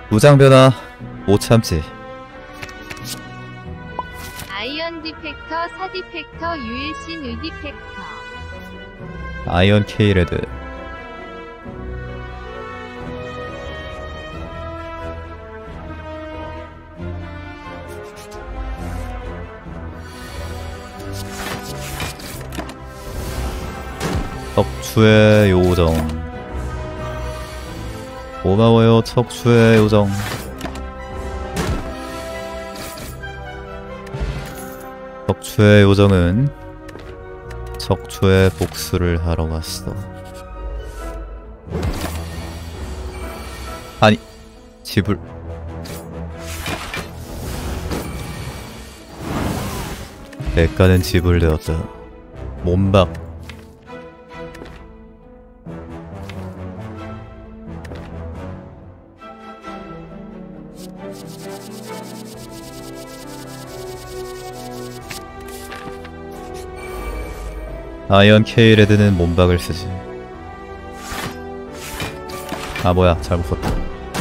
무장 변화 못 참지. 아이언 디펙터, 사 디펙터, 유일신 의 디펙터. 아이언 K레드. 척추의 요정. 고마워요 척추의 요정. 척추의 요정은 척추의 복수를 하러 갔어. 아니 지불. 대가는 지불되었다. 몸박. 아이언 K레드는 몸박을 쓰지. 아 뭐야 잘못 썼다.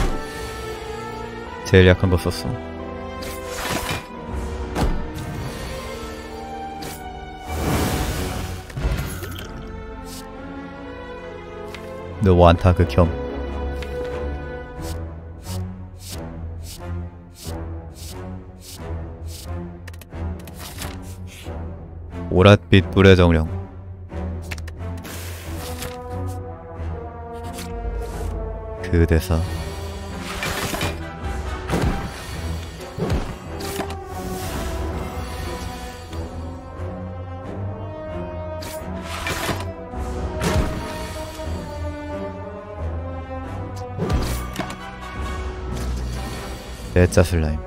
제일 약한 거 썼어. 너 완타 극혐. 오랏빛 불의 정령. 그 대사. 대짜 슬라임.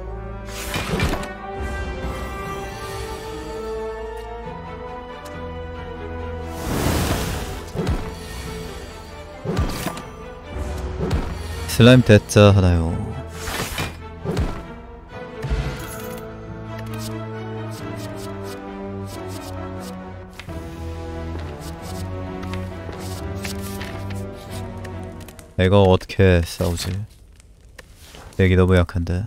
슬라임 대짜 하나요. 이거 어떻게 싸우지? 덱이 너무 약한데.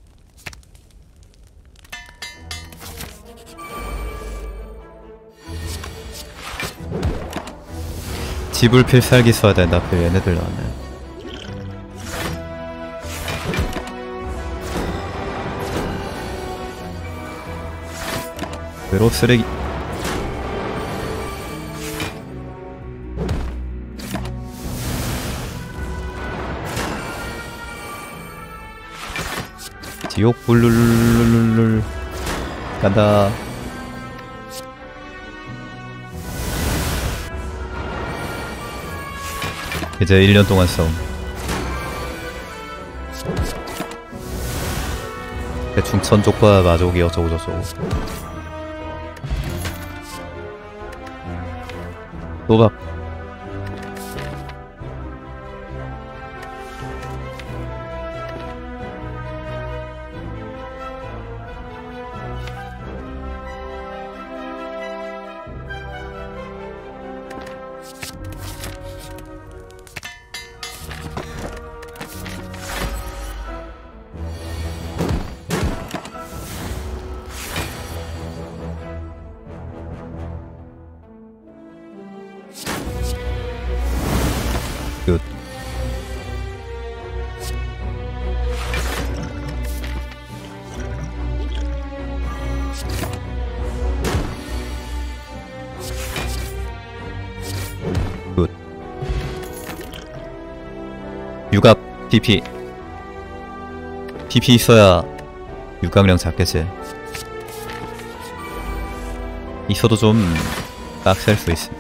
지불 필살기 써야 된다. 하필 얘네들 나왔네. 외로 쓰레기. 지옥 불룰룰룰룰 간다. 이제 1년 동안 싸움. 대충 천족과 마족이 어쩌고저쩌고. 노박. 굿. 굿. 육압 PP. PP 있어야 육각량 잡겠지. 있어도 좀 빡셀 수 있음.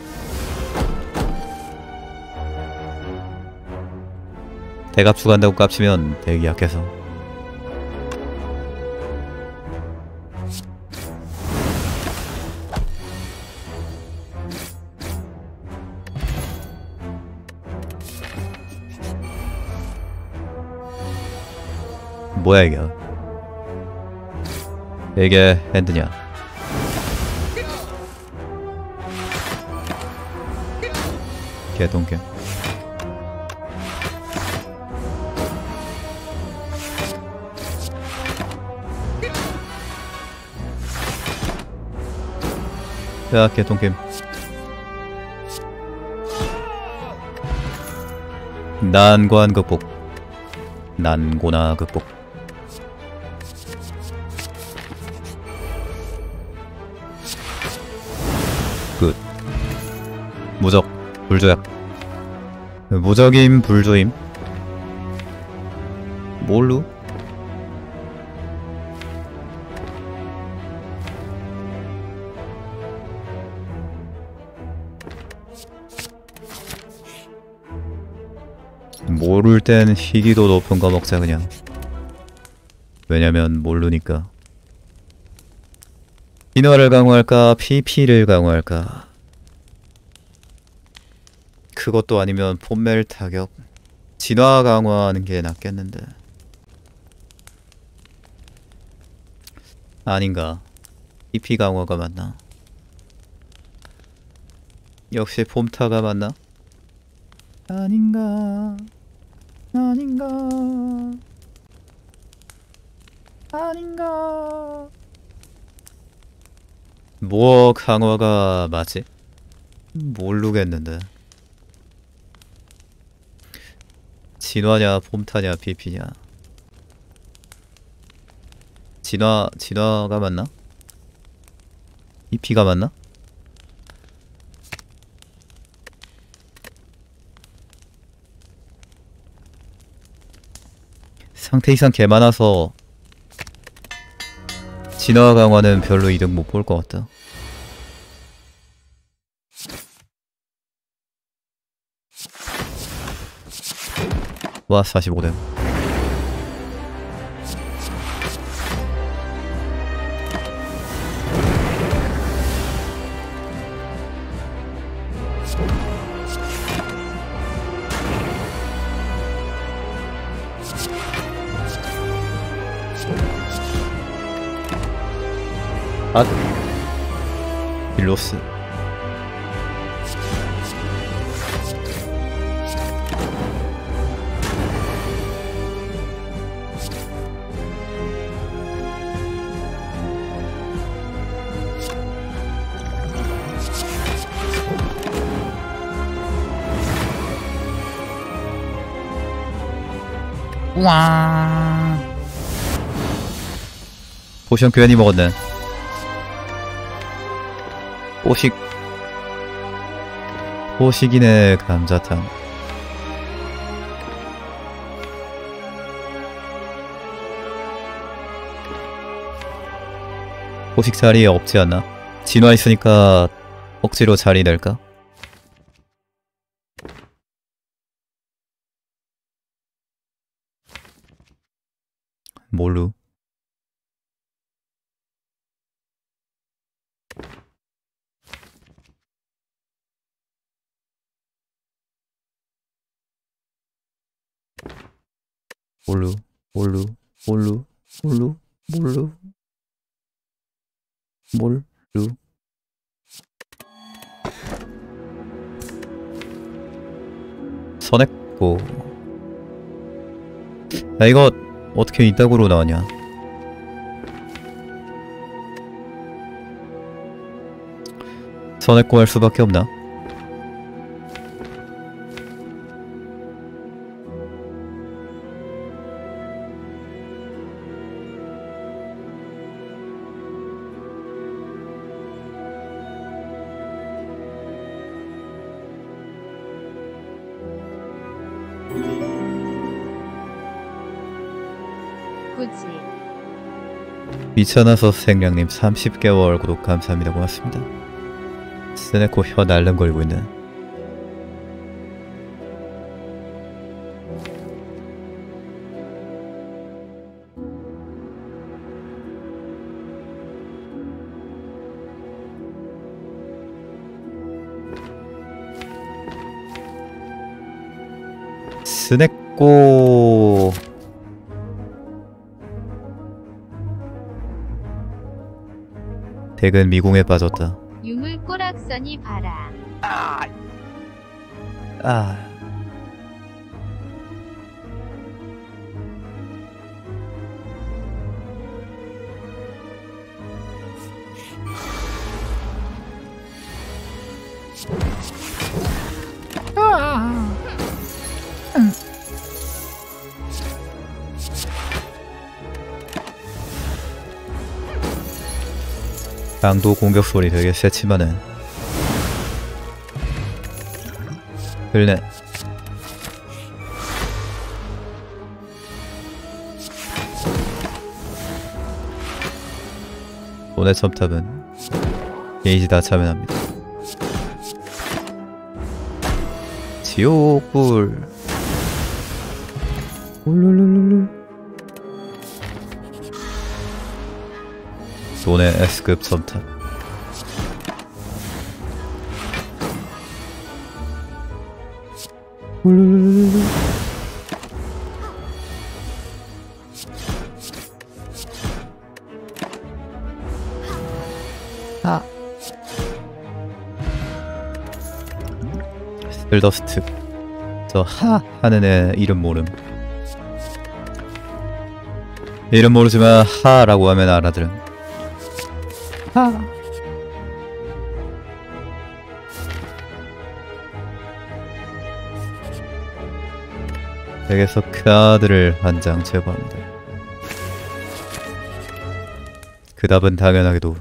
대갑 추가한다고 깝치면 되게 약해서. 뭐야 이게 핸드냐. 개똥개. 야, 개똥김. 난관 극복. 난고나 극복. 끝. 무적, 불조약. 무적임, 불조임. 뭘로? 모를 땐 희귀도 높은 거 먹자 그냥. 왜냐면 모르니까. 진화를 강화할까 PP를 강화할까. 그것도 아니면 폼멜 타격. 진화 강화하는 게 낫겠는데. 아닌가. PP 강화가 맞나? 역시 폼타가 맞나? 아닌가. 아닌가. 아닌가. 뭐 강화가 맞지? 모르겠는데. 진화냐 폼타냐 PP냐. 진화가 맞나? PP가 맞나? 상태 이상 개 많아서 진화 강화는 별로 이득 못 볼 것 같다. 와 45댐. 아 빌로스. 와 포션 괜히 먹었네. 호식이네. 감자탕. 호식 자리에 없지 않나? 진화 있으니까 억지로 자리 낼까? 뭘로? 뭘로? 선했고. 야 이거 어떻게 이따구로 나왔냐? 선했고 할 수밖에 없나? 굳이. 미쳐나서 생량님 30개월 구독 감사합니다. 고맙습니다. 스네코 혀 날름거리고 있네. 스네코 덱은 미궁에 빠졌다. 유물 꼬락서니 봐라. 강도 공격 소리 되게 세지만은 흘네. 돈의 첨탑은 게이지 다 차면합니다. 지옥불 울룰룰룰. 돈의 S급 첨탑. 울룰룰룰. 아. 스텔더스트. 저 하 하는 애 이름 모름. 이름 모르지만 하라고 하면 알아들음. 하. 덱에서 카드를 한 장 제거합니다. 그 답은 당연하게도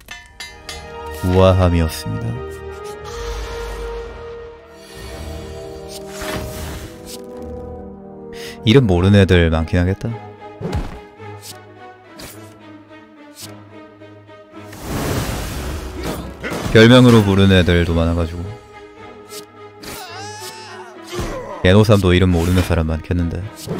우아함이었습니다. 이름 모르는 애들 많긴 하겠다. 별명으로 부르는 애들도 많아가지고. 개노삼도 이름 모르는 사람 많겠는데.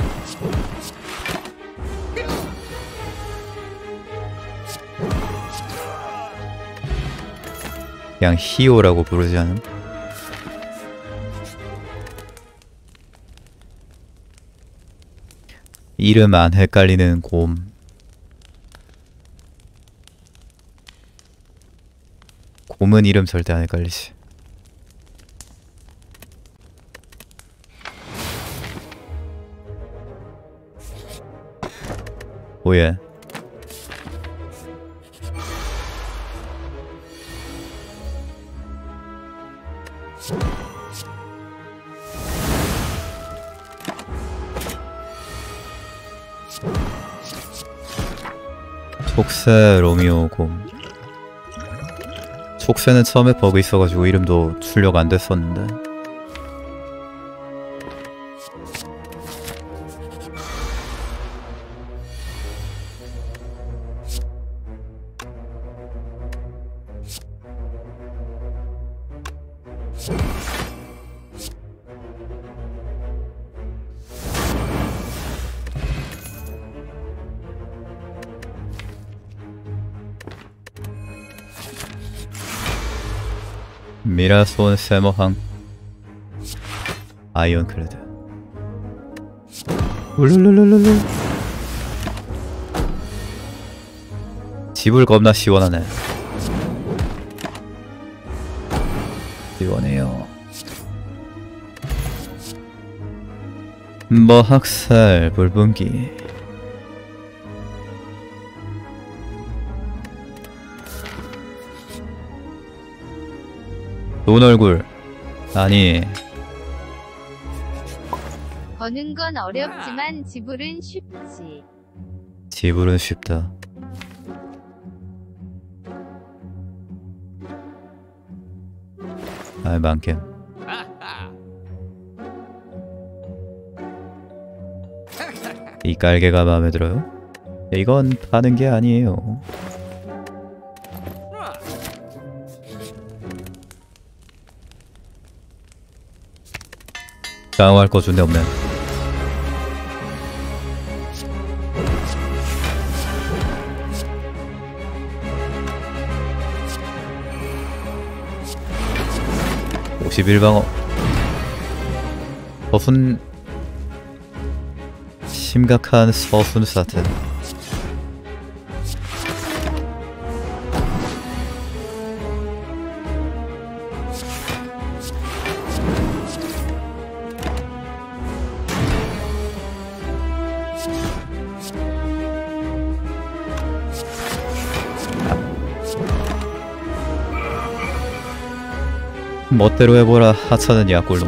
그냥 히오라고 부르지 않음? 이름 안 헷갈리는 곰. 곰은 이름 절대 안 헷갈리지. 오예. 촉새 로미오 곰. 촉새는 처음에 버그 있어가지고 이름도 출력 안 됐었는데. 미라손 세머항 아이언클레드. 울룰룰룰룰. 집을 겁나 시원하네. 시원해요. 머학살 불분기. 돈 얼굴. 아니. 버는 건 어렵지만 지불은 쉽지. 지불은 쉽다. 아, 많겜. 이 깔개가 마음에 들어요? 이건 파는 게 아니에요. 강화할 거 준대 없네. (51방어) 서순. 심각한 서순 사태. 멋대로 해보라. 하찮은 약골로.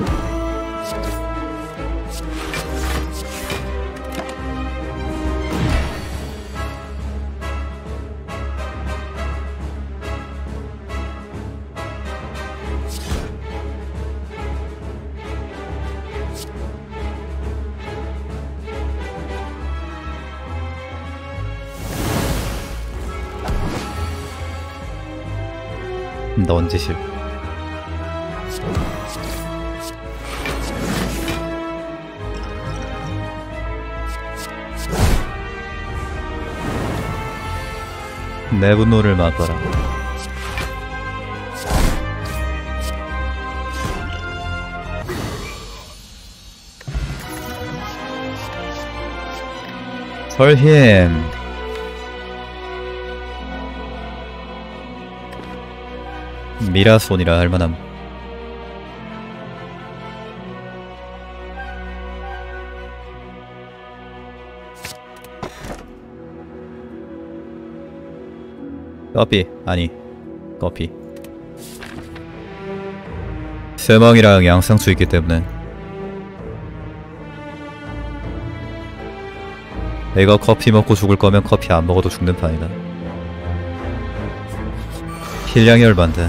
넌지실. 내 분노를 맛봐라. 설힘. 미라손이라 할만함. 커피 아니 커피. 쇠멍이랑 양상추 있기 때문에 내가 커피 먹고 죽을 거면 커피 안 먹어도 죽는 판이다. 힐량이 얼만데.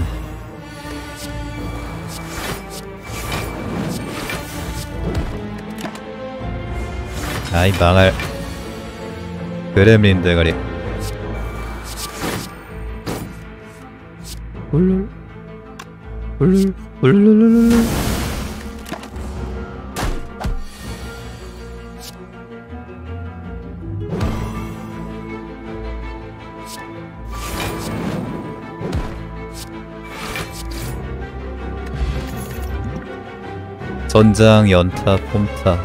아이 망할 그렘린 대가리. 울룰 울룰 울룰룰룰. 전장, 연타, 폼타.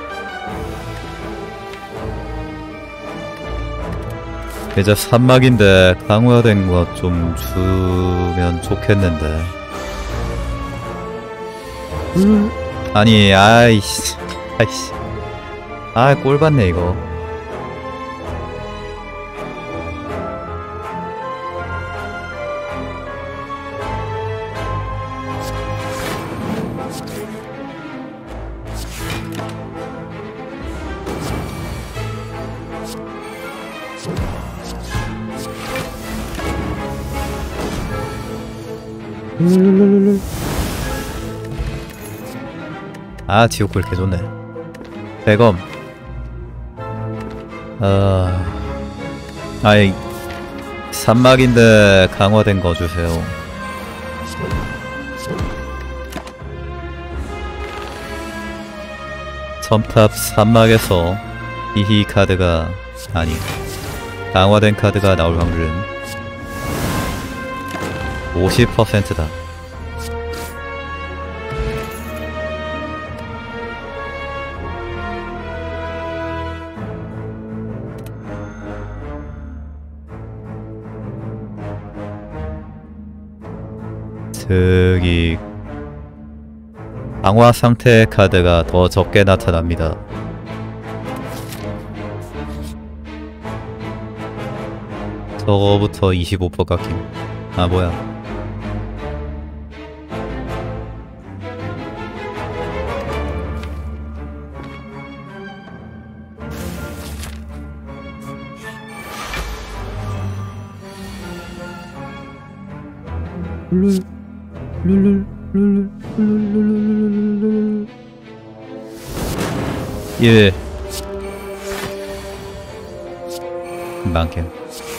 이제 산막인데 강화된 것 좀 주면 좋겠는데. 아니 아이씨 아이씨 아 꼴받네 이거. 아 지옥불 개좋네. 대검. 아이 산막인데 강화된 거 주세요. 첨탑 산막에서 히히 카드가 아니 강화된 카드가 나올 확률은 50%다. 특이 강화 상태 카드가 더 적게 나타납니다. 저거부터 25% 깎임. 아 뭐야. 예. 많게.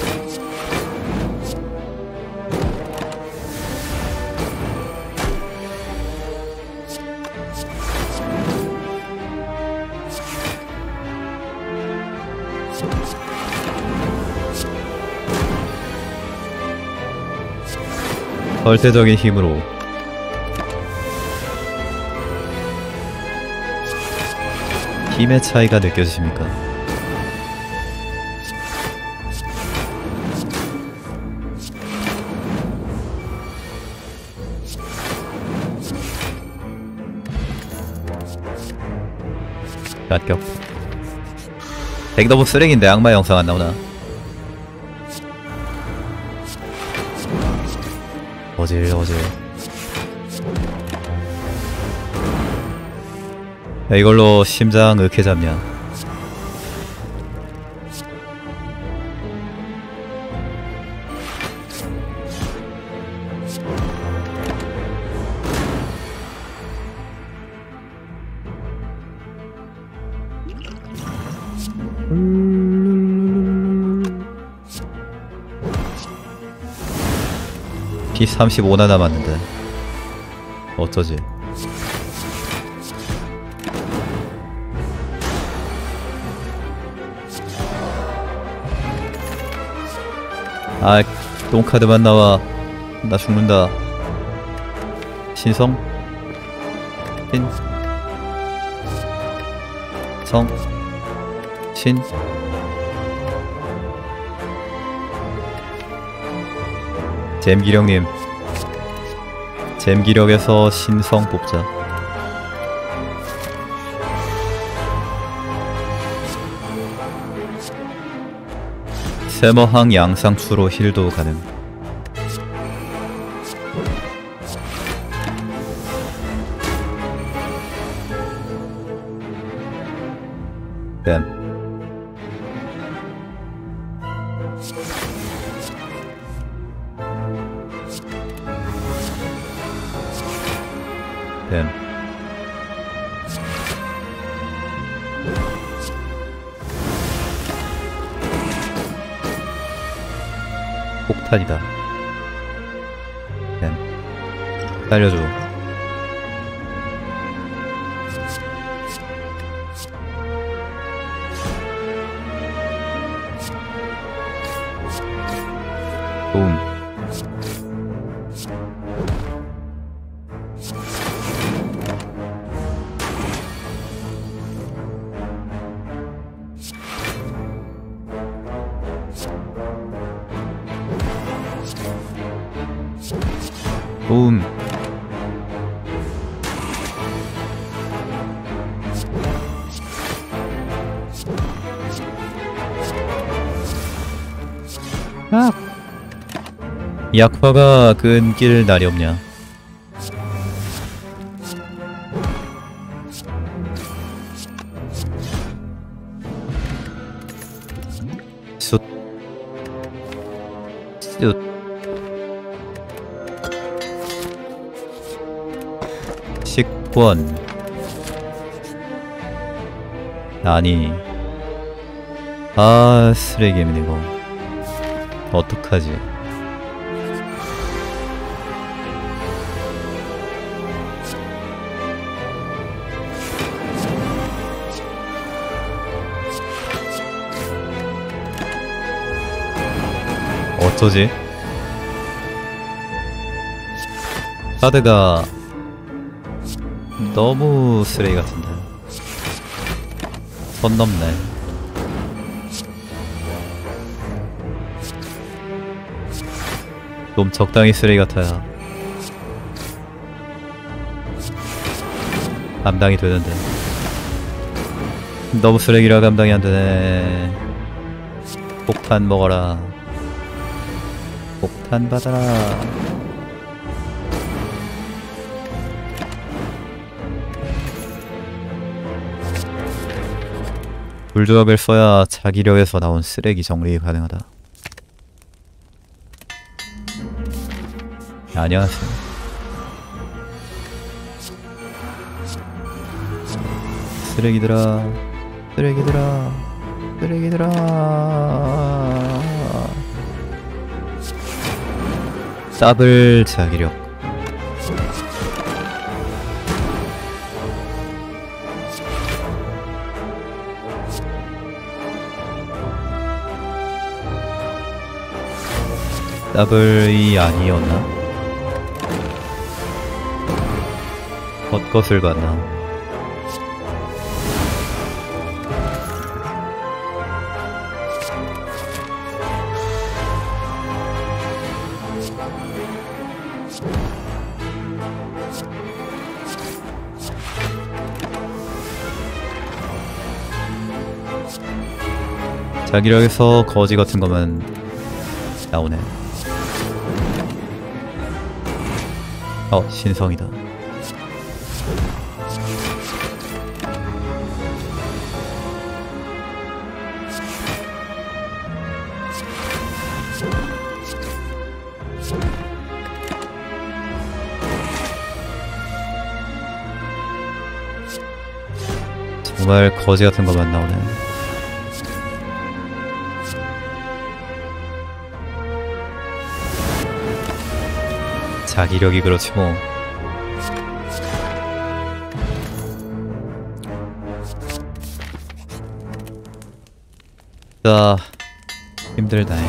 절대적인 힘으로 힘의 차이가 느껴지십니까? 갓격. 덱 너무 쓰레기인데 악마 영상 안 나오나? 어질. 야, 이걸로 심장 어떻게 잡냐? 피 35나 남았는데 어쩌지? 아, 똥카드만 나와. 나 죽는다. 신성? 성? 신? 잼기령님, 잼기력에서 신성 뽑자. 세머항 양상추로 힐도 가능. 뱀. 뱀. 폭탄이다. 뱀. 살려줘. 도움. 도움. 아! 약화가 끊길 날이 없냐? 숫. 숫. 식권. 아니. 아, 쓰레기입니다 이거. 어떡하지? 어쩌지? 카드가 너무 쓰레기 같은데. 선 넘네. 좀 적당히 쓰레기 같아야 감당이 되는데. 너무 쓰레기라 감당이 안 되네. 폭탄 먹어라. 폭탄 받아라. 불조합을 써야 자기력에서 나온 쓰레기 정리 가능하다. 안녕하세요. 쓰레기들아, 쓰레기들아, 쓰레기들아. 더블 자기력. 더블이 아니었나? 헛것을 봤나? 자기력에서 거지 같은 거만 나오네. 신성이다. 정말 거지 같은 것만 나오네. 자기력이 그렇지 뭐. 자, 힘들다잉.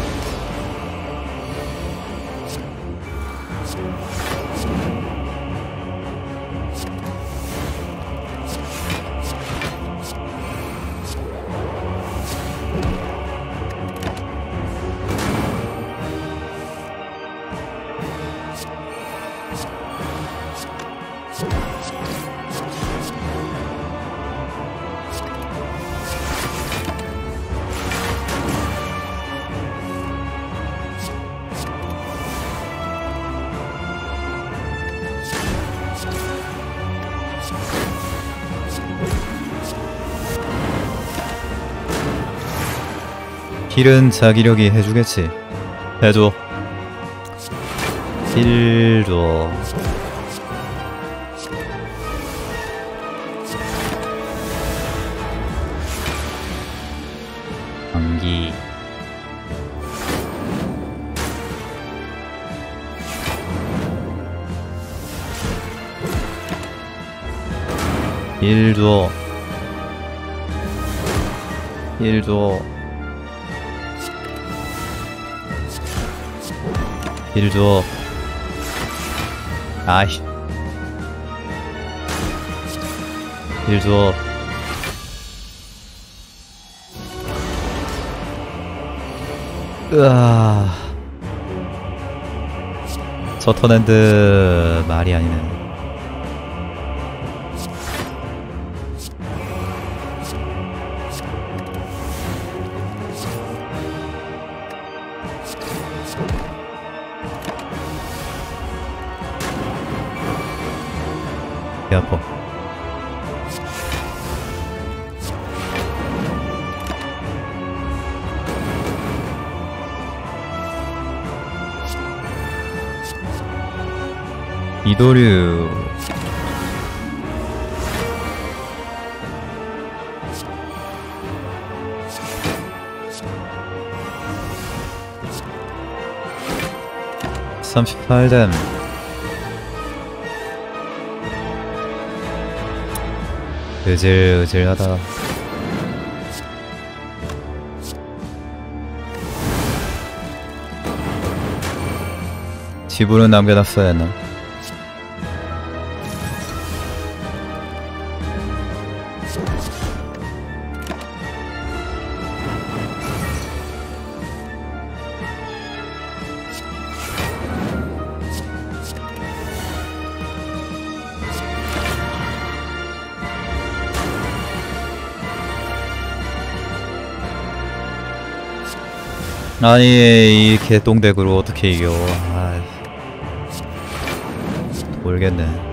힐은 자기력이 해주겠지. 해줘. 힐 줘. 방기. 힐 줘. 힐 줘. 힐 줘. 아이. 힐 줘. 으아. 저 턴핸드 말이 아니네. 배 아파. 이도류. (38댐) 으질으질하다. 지불은 남겨놨어야 했나? 아니 이 개똥덱으로 어떻게 이겨. 아이, 모르겠네.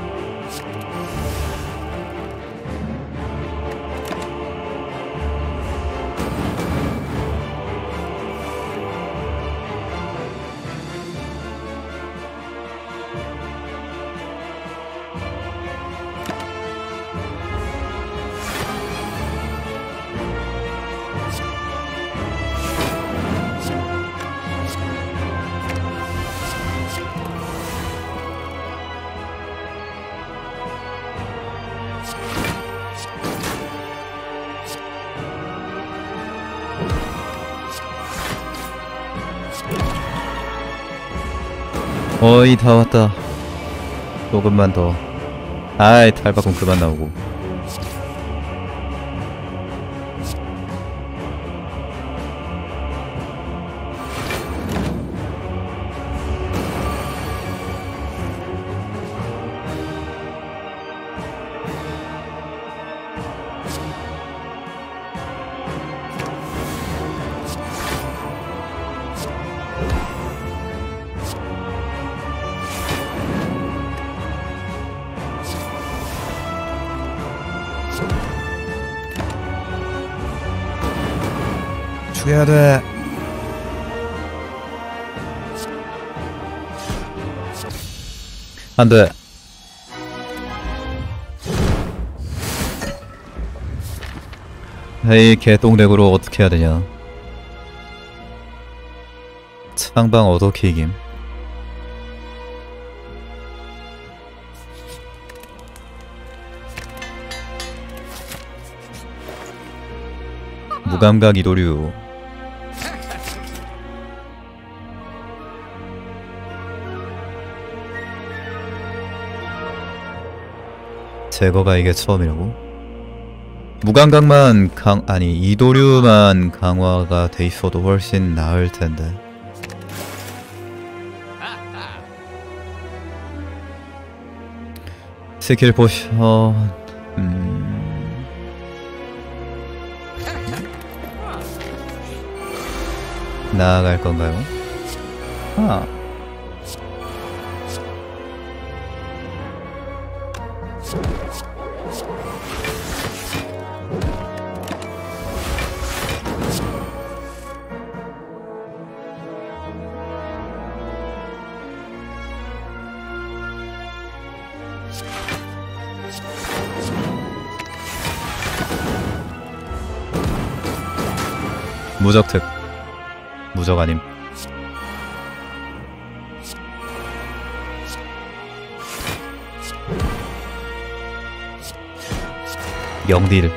거의 다 왔다. 조금만 더. 아이 탈바꿈 그만 나오고. 죽여야 돼. 안 돼. 에이 개똥덱으로 어떻게 해야 되냐. 창방 어떻게 이김. 무감각 이도류. 제거가 이게 처음이라고? 무감각만 아니 이도류만 강화가 돼 있어도 훨씬 나을 텐데. 스킬 포션. 나아갈 건가요? 아. 무적특. 무적 아님. 영딜.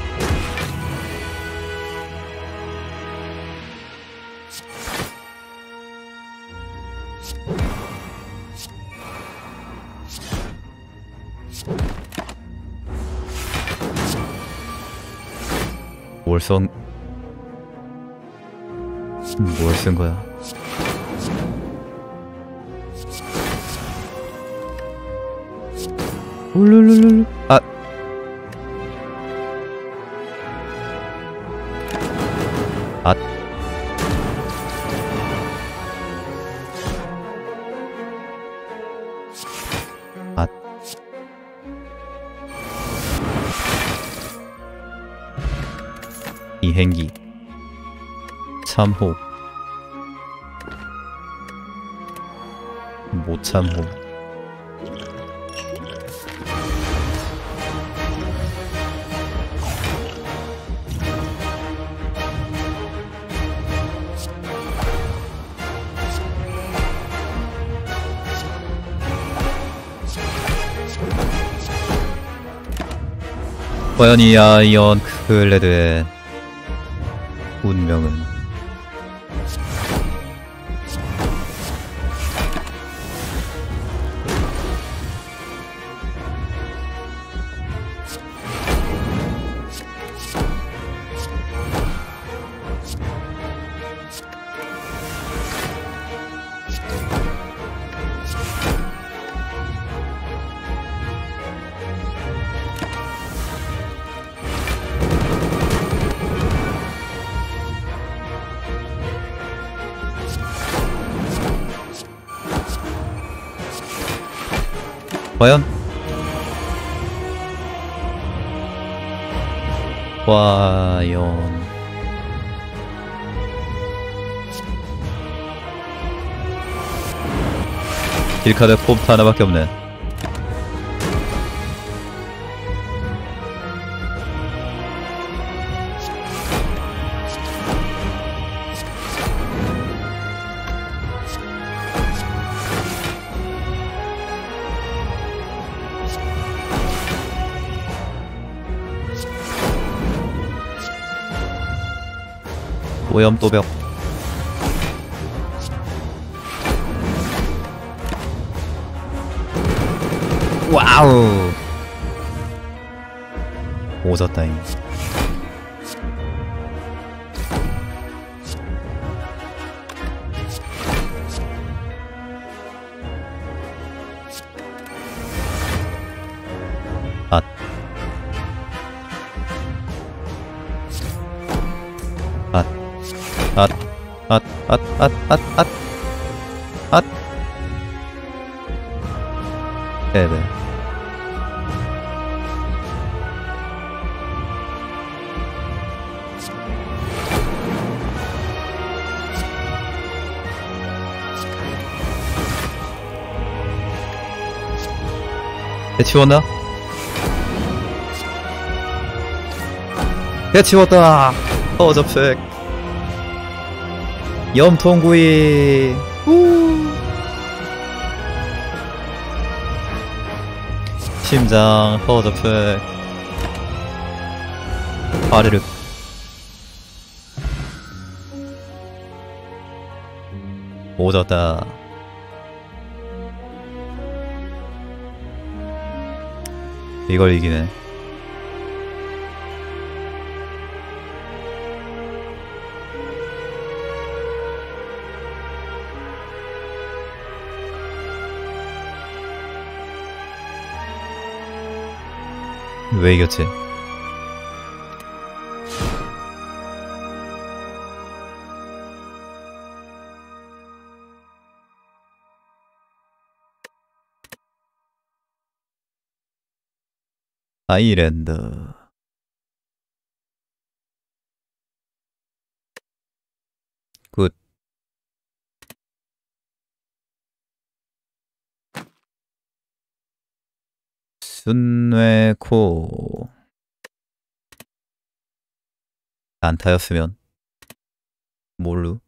뭘 쓴 거야? 울룰룰룰. 아. 앗. 앗. 이행기. 참호. 모참호. 과연 이 아이언 클레드의 운명은? 과연? 과연? 딜카드 콤프 하나밖에 없네. 오염도벽. 와우. 오졌다잉. 앗. 앗. 앗, 앗, 앗, 앗, 앗, 앗, 앗. 네네. 해치웠나? 해치웠다! 접색. 염통구이. 심장, 접색. 아르륵. 오졌다. 이걸 이기네. 왜 이겼지? 아이랜드. 굿. 순뇌코. 안타였으면 모르.